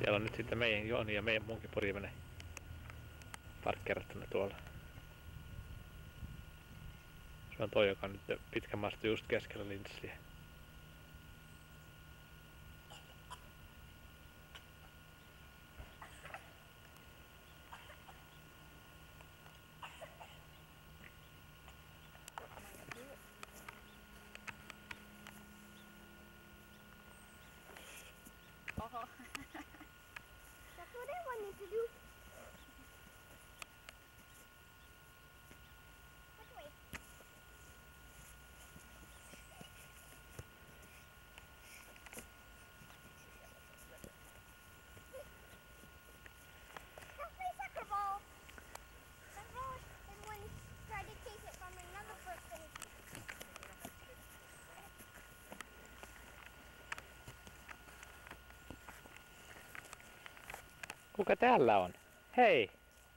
Siellä on nyt sitten meidän Joni ja meidän munkin purjevene parkkeerattuna tuolla. Se on toi, joka on nyt pitkä masto just keskellä linssiä. Oho. That's what I wanted to do. Which way? That's my soccer ball. That ball, and when tried to take it from another person. Kuka täällä on? Hei!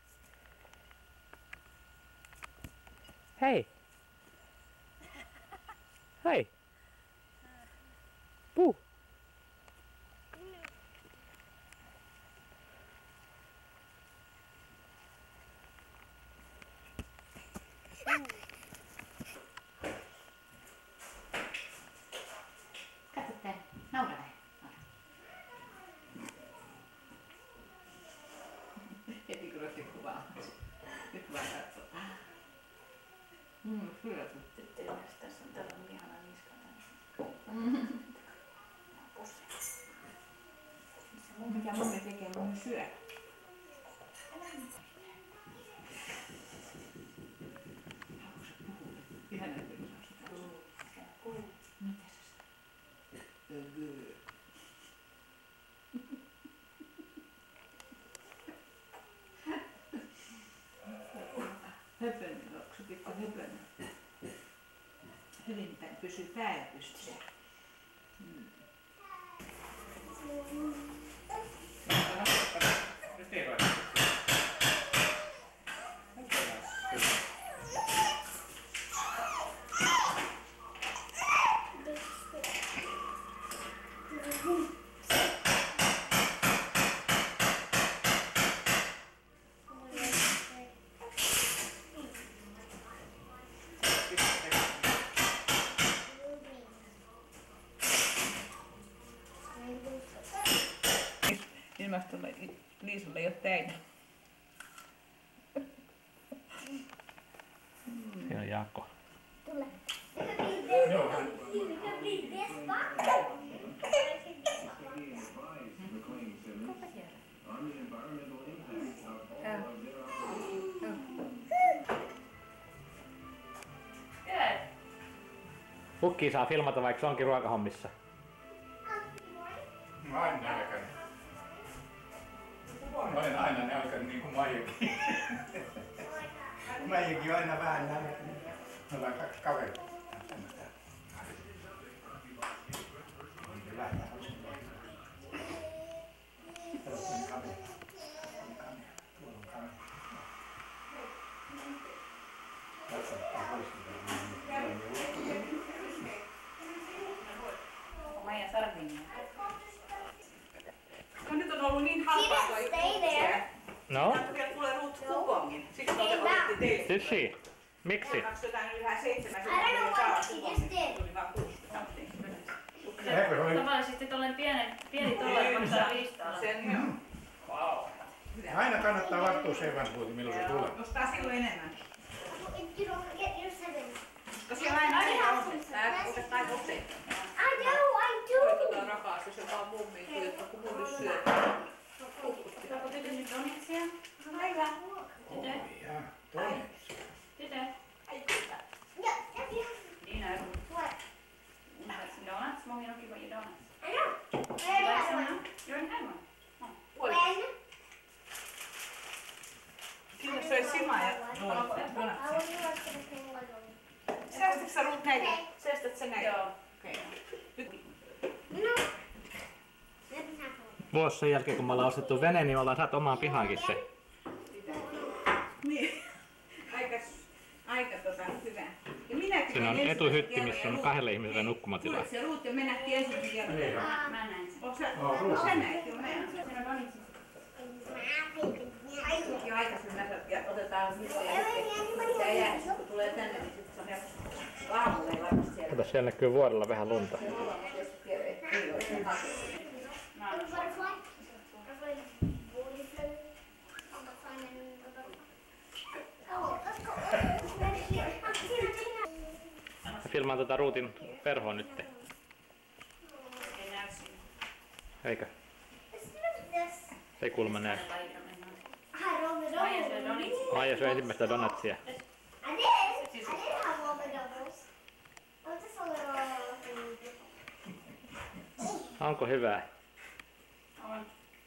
Hei! Hei! Puu! Katso tää, naura näin. Heti kun otti kuvaa. Nyt vaan katsotaan. Hyvä tuttu. Tässä on tällainen ihana niska. Mikä mummi tekee, mummi syö. Haluatko sä puhua? Ihana, että sä puhua. Mitä sä sanoo? Höpönen, onko se pikku höpönen? Hyvin pysyy pää pystyssä. Ilmastolle Liisulle ei ole täitä. Siinä on Jaakko. Tule. Pukki saa filmata, vaikka se onkin ruokahommissa. Mä oon aina nälkäinen. Mä olen aina nälkäinen niin kuin Maijakin. Maijakin on aina vähän nälkäinen. Me ollaan kaksi kaveria. Maija Sardinia. No nyt on ollut niin halpaa toi Stay No? Tällä tulee ruut kupongin. Siksi otettiin teille. Did she? Miksi? Maksoi jotain yli vähän 7. I don't know what she just did. Tuli vaan 60. Tavallisesti tolleen pieni tollainen maksaa 500. Sen joo. Wow. Aina kannattaa varttua sen verran puhuta, milloin se tulee. Nostaa silloin enemmän. If you don't get your 7. Koska siellä aina on tää oikeastaan usein. I do. Tota rahaa, se on vaan mummiin, jotta kun mummi syö. Saako tytö nyt donitsia? Päivää. Tytö? Ja toinen. Tytö? Yeah, yeah. Niina, What? you want some donuts? Mommy don't give you donuts. I know. You I like have some one. now? You already had one. When? Siinä söi Sima ja I donatsia. only want to bring one of them. Säästätkö sä ruut näitä? Okay. Säästät sä näitä? Joo. Okei. No. Let me have one. Vuosi sen jälkeen, kun me ollaan ostettu vene, niin me ollaan saatu omaan pihaankin se. Niin. Aika hyvä. Ja minäkin Siinä on etuhytti, missä on 2 ihmisellä nukkumatila. Kuulet se Ruut ja me nähtiin ensimmäisen kerran. Ei. Mä näin sen. Onko sä näit jo? Mä en. Siinä on Donitsissa. Aikukin aikaisemmin nähdä, ja otetaan nyt ja jää, kun tulee tänne, niin sitten se on helposti. Aamulla ei varmasti siellä. Kato, siellä näkyy vuorella vähän lunta. Se mulla on tietysti tiedä, että ei ole sen hakea. Mä filmaan tätä Ruutin perhoa nyt. Ei näy siinä. Eikö? Se ei kuulemma näy. Maija syö Donitsia. Maija syö ensimmäistä donatsia. Onko hyvää? On.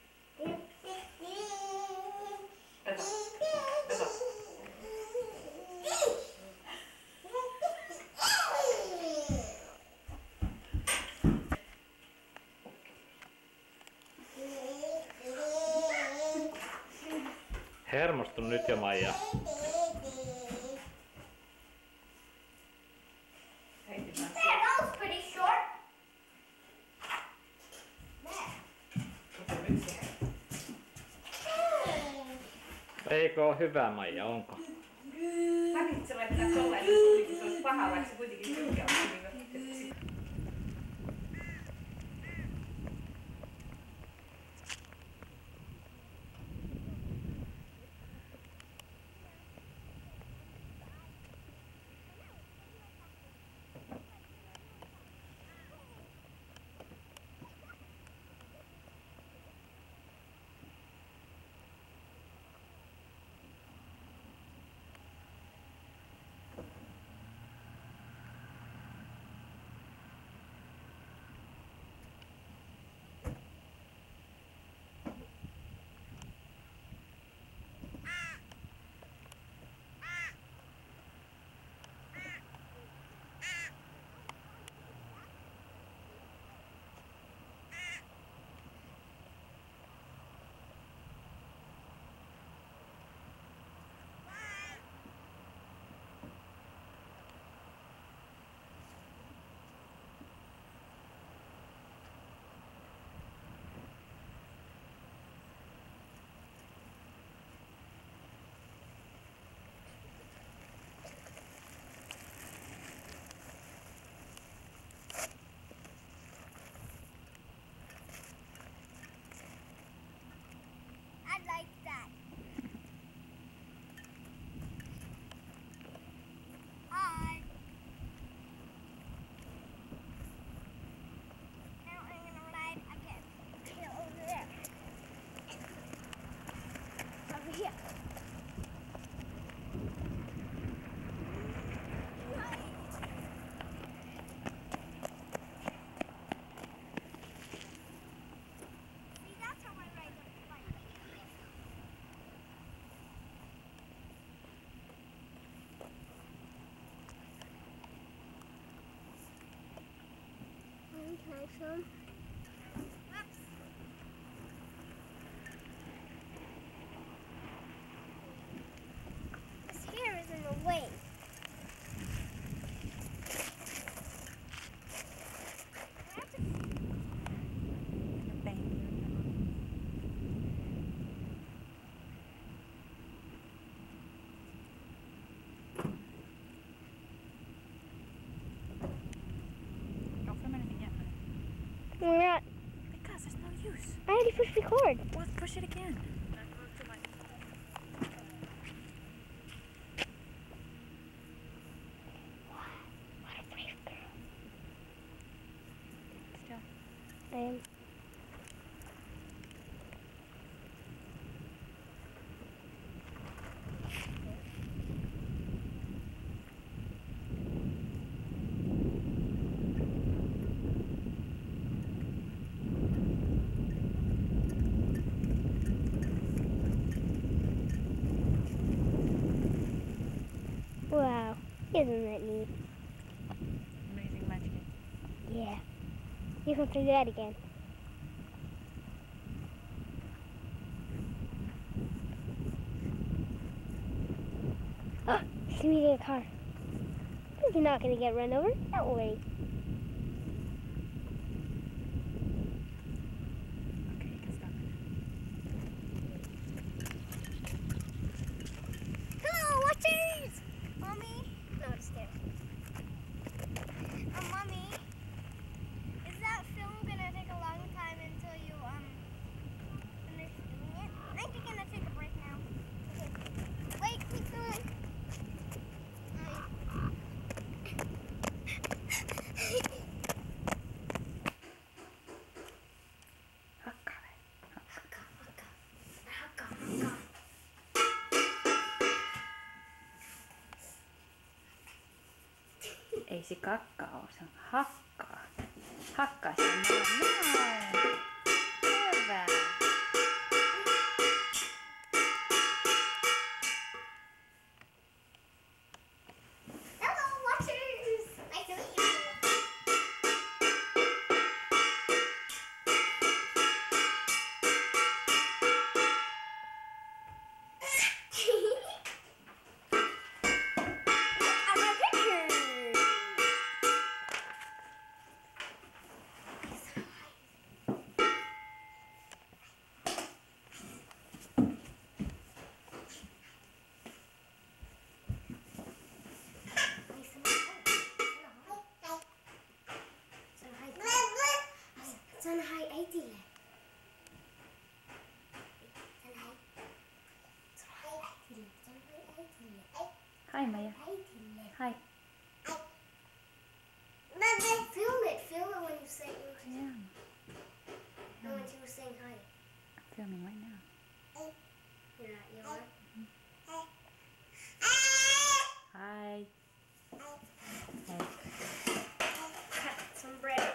Hermostun nyt jo, Maija. Eikö ole hyvää, Maija, onko? Hakit sä laittaa tolleen, että se olisi paha, vaikka se kuitenkin tykkää. Some. This hair is in the way. We're not. Because there's no use. I already pushed record. Well, push it again. What a brave girl. Still. I am. Wow, isn't that neat? Amazing magic. Yeah. You can do that again. Oh, he's meeting a car. You're not gonna get run over. Don't worry. Okay, you can stop. Hello, watchers! Mommy? No, just kidding. Mommy, is that film gonna take a long time until you, finish doing it? I think you're gonna take a break now. Okay. Wait, keep going. Hakkaa. Ei se kakkaa oo, se on hakkaa. Hakkaa sen noin. Hyvä. Hello, watchers! Nice to meet you. I'm a picture. Sana hai äitille. Hai Maija. Hai. Film it when you say Yeah, when you were saying hi. I'm filming right now. You're not, you are? Hi. Hey. Cut some bread.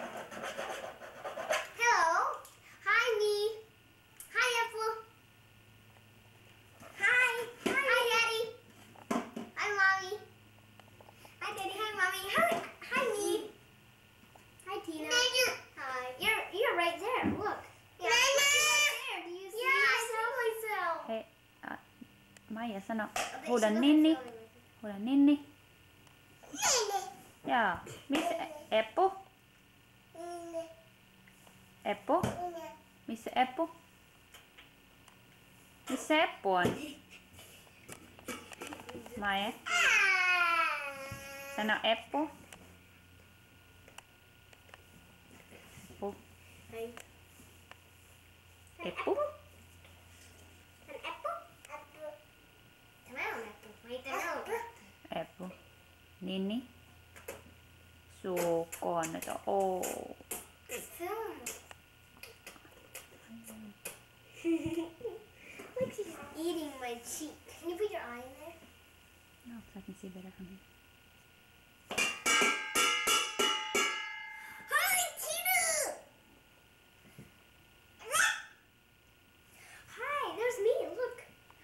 Hello. Hi, me. Hi, Apple. Hi. Hi, Daddy. Hi, Mommy. Hi, Daddy. Hi, Mommy. Hi, me. Hi, Tina. Hi. You're right there. Look. Yeah. You're right there. Do you see yourself? Hei, Maija sano, They huuda should Ninni. look filming. Huuda Ninni. Joo. Missä Eppu? Eppu? Missä Eppu? Missä Eppu on? Maija. Sano Eppu. Eppu. Hi. Eppu. An apple? Apple. Come on, apple. Wait, no. Eppu. Ninni. Suukonto. Oh. Film. Look, she's eating my cheek. Can you put your eye in there? No, so I can see better from here. Hi, Tina! Hi, there's me. Look.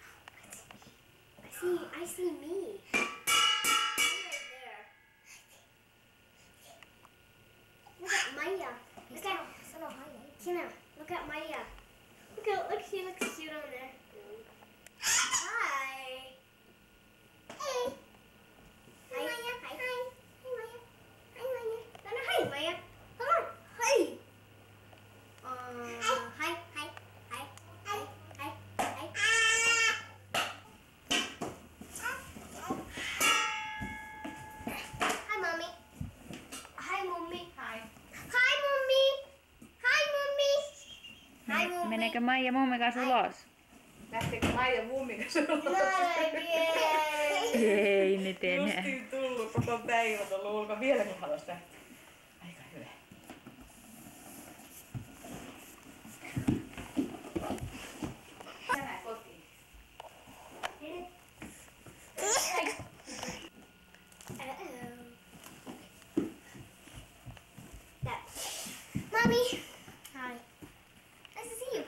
I see me. I'm right there. Look at Maya. Look at Tina. Look at Maya. Look, she looks cute on there. Hi. Hey. Hi. Maya. Hi. Hi. Maya. Hi, Maya. No, hi, Maya. Come on. Hi. Hi. Hi. Hi. Hi. Hi. Hi. Hi, Mommy. Hi, Mommy. Hi. Hi, Mommy. Hi, Mommy. Hi, Mommy. Meneekö Maija mummin kanssa ulos? Lähtikö Maija mummin kanssa? Not again. Ei nyt enää. Justiin tullut koko päivän ollut ulkona. Vieläkin haluaisi lähteä. Aika hyvä. Tänään kotiin. Mommy. Hi. Nice to see you.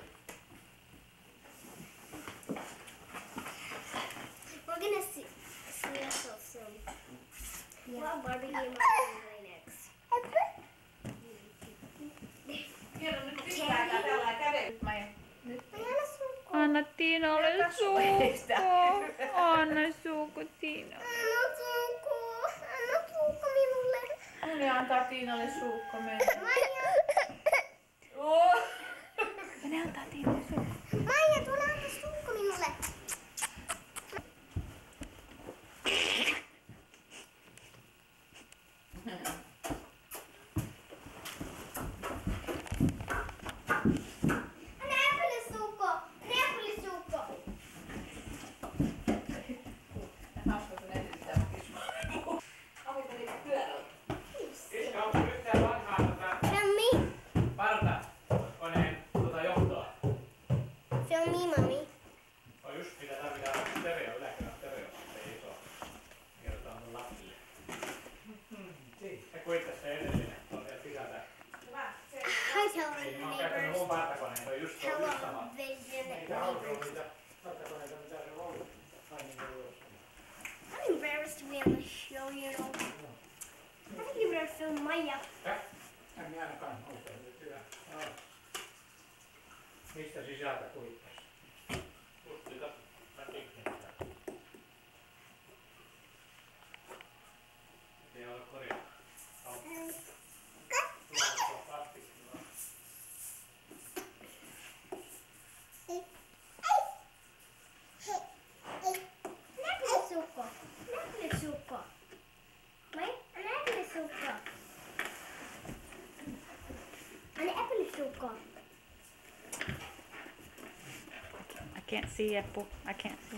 We're gonna see ourselves soon. Yeah. What Barbie game are we gonna play next? Hieno nyt pistää tällä kädet. Maija. Anna Tiinalle suukko. Anna suukko Tiina. Anna suukko. antaa Tiinalle suukko mennä. Ja ne antaa Tiinalle suukko. Maija, tule antaa suukko minulle. Näpylissuukko. Hauska kun edellyttää kismaa. Avitteliko pyörällä? Onko nyt tää vanhaa Film me. partakoneen johtoa? Film me, mommy. On just mitä tarvitaan stereo, yläkerran stereo, ei iso. Kerrotaan mun lapsille. Se kuittasi se edellinen, se on vielä sisältä. Hi, television Mä oon käyttänyt neighbors. mun partakoneen, se on just sama. Television Niitä hauskoja neighbors. niitä partakoneita, mitä se on ollut. Aina ollut. I'm embarrassed to be on the show, you know. I think you better film Maija. En minä ainakaan oikein nyt hyvä. Joo. Mistä sisältä kuittasi? Just sitä, mä tikkin. Ei ole korjaa. Näpylissuukko. Näpylissuukko. Mai, näpylissuukko. Näpylissuukko. I can't see, Eppu. I can't see.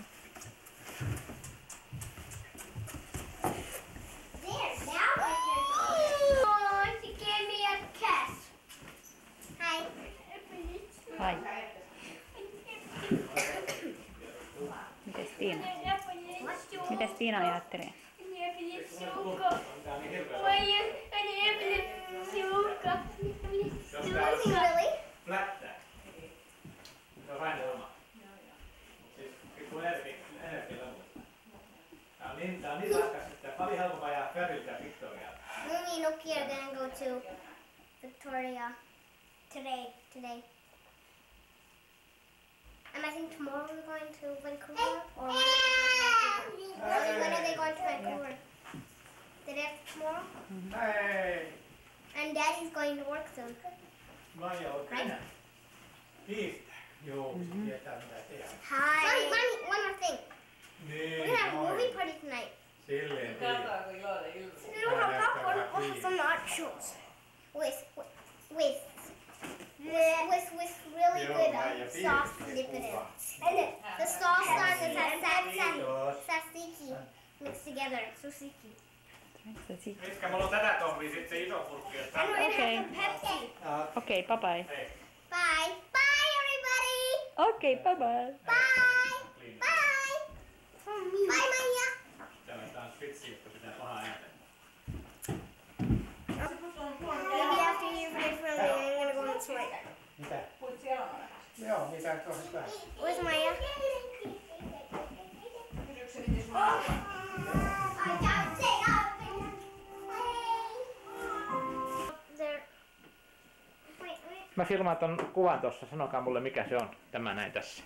There, now I can. Oh, she gave me a kiss. Hi. Hai. Mites Tiina? Mites Tiina ajattelee? Really? Flättää. Se on vain ilma. Siis kun energialämpö. Tää on niin raskas, että paljon helpompaa jää Ferriltä ja Victoriaa. Me and Nokia are gonna go to Victoria today. And I think tomorrow we're going to Vancouver. Or when are they going to Vancouver? The day after tomorrow? Hei! And Daddy's going to work soon. Maija on tänään. Kiistää. Joo, se tietää mitä tehdään. Hi. Mommy, one more thing. Niin, We're gonna have a movie noin. party tonight. Silleen Katsotaan kun iloinen ilta. We're gonna have popcorn. We'll have some nachos. With really Joo, good Maija, sauce piirsi dip it in. kuva. And the sauce on is Kiitos. tzatziki mixed together. Tzatziki. Mitkä mulla on tätä tohvia sit se iso purkki, jos And we're gonna Okay. have some Pepsi. Okei, bye bye. Hei, Bye. Bye, everybody. Okei, bye bye. Bye. kliini. Bye. Bye, Maija. Tää on spitsi, jotta pitää paha ääntä. Maybe after you finish filming, I'm gonna go and sweat. Mitä? Puit siellä on. Joo, mitä tuossa vähän. Where's Maija? Kysykseni jos mä There. Wait. Mä filmaan ton kuvan tossa, sanokaa mulle mikä se on. Tämä näin tässä.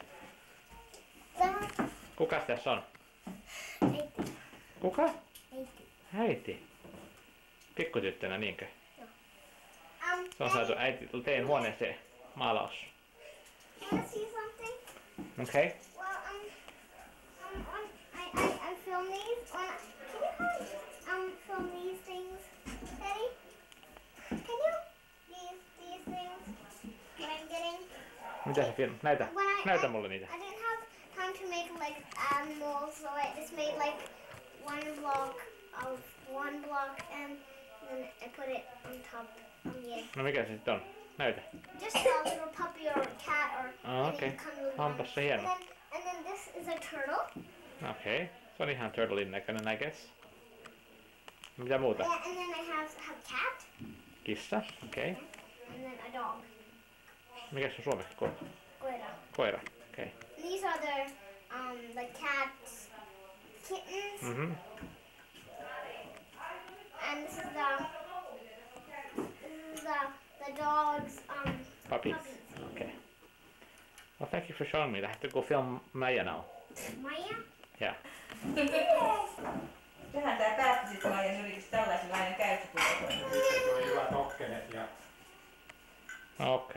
Kukas tässä on? Kuka? Äiti. Pikkutyttönä niinkö? Se on saatu äiti teidän huoneeseen maalaus. Wanna see something? Okei. Okay. Well, I film these. Can you film these things, Daddy? Can you? These things. What I'm getting. Mitä se film? Näytä. Näytä mulle niitä. I didn't have time to make like animals, so I just made like one block and then I put it on top on the egg. No mikä se sitten on? Näytä. Just a little puppy or a cat or Okei. any kind of Onpas se hieno. and then this is a turtle. Okei. Okay. Se on ihan turtlein näköinen, I guess. Mitä muuta? Yeah, and then I have cat Kissa. Okei. Okay. and then a dog. Mikä se on suomeksi? Koira. Koira. Okei. Okay. These are the like cats, kittens, Mhm. and this is the dog's Puppies. puppies. Okay. Well, thank you for showing me. I have to go film Maya now. Maija? Yeah. Tähän tää päättyi sitten Maijan yritys tällaisenlainen käyttö. Sitten tuli hyvät okkenet ja Okei.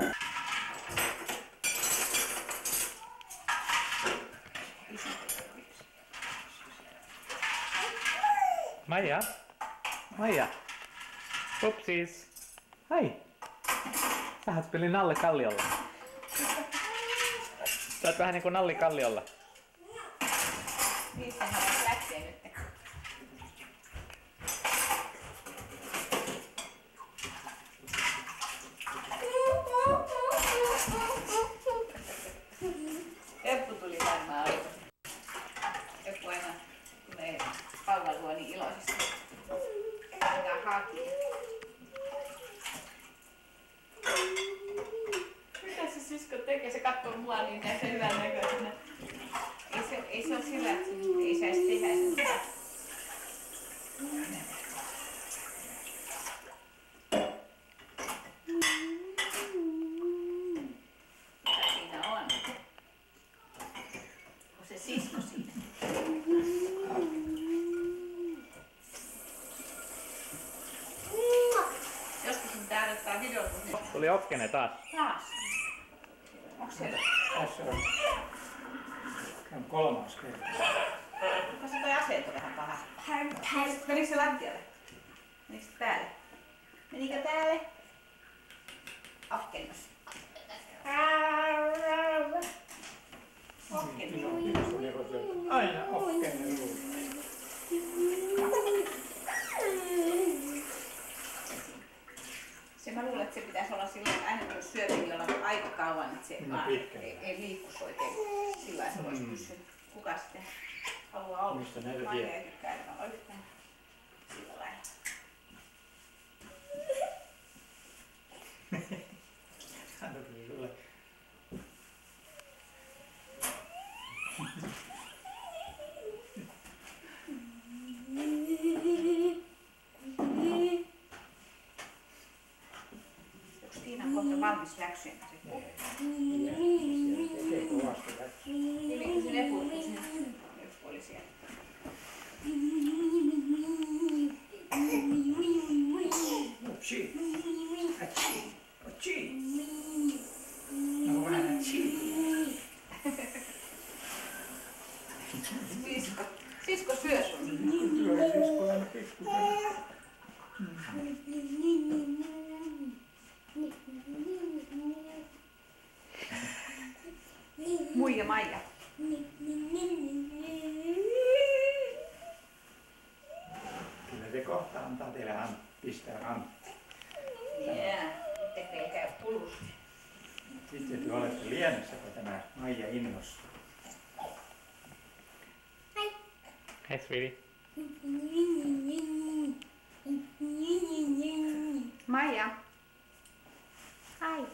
Maija? Maija? Upsis. Hai. Sä oot peli Nalli Kalliolla. Sä oot vähän niinku Nalli Kalliolla. Niistä hän lähtee nyt. Eppu tuli varmaan aluksi. Eppu aina tulee paulan luo niin iloisesti. Mitä haki. Mitä se sisko tekee? Se katsoo mua niin näyttää hyvän näköisenä. Ei se ole sillä, että ei saisi tehdä sitä. Mitä siinä on? Onko se sisko siinä? Joskus kun täällä ottaa videota, niin Tuli okkene taas. taas. Onko siellä? tässä on kolmas kerta. Onko se toi asento vähän paha? Menikö se lattialle? Menikö se päälle? Menikö päälle? Okkennus. Okkennus. Aina okkenen luulla. Se mä luulen, että se pitäisi olla silloin, että aina kun syö, niin olla aika kauan, että se No, ei liikkuisi oikein. Sillä lailla se voisi pysyä. Kuka sitten haluaa olla? Mistä näitä Maija vie? ei tykkää olla yhtään. Sillä lailla. Hän tuli sulle. Onko Tiina kohta valmis läksyjen kanssa? Tekee kovasti läksyä. Hyvinkö se lepurki sinne? Yksi oli siellä. Otsi. Atsi. Otsi. No vähän atsi. Sisko syö sun. Kyllä sisko aina pikkuisen. Muija Maija. Kyllä se kohta antaa teille pistää Antti. Jää. Tekee käy pulusti. Sitten te olette lienessä, kun tämä Maija innostuu. Hei, sweetie. Maija. Hi.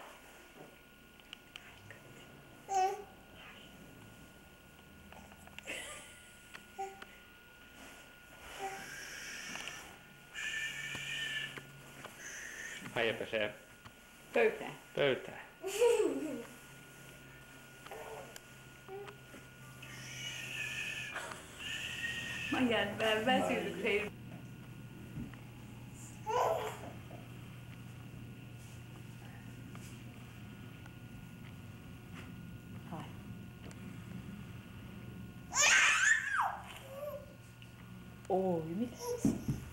Maija pesee Pöytään. pöytää. Maija on vähän väsynyt. Hei. Oi, mitä?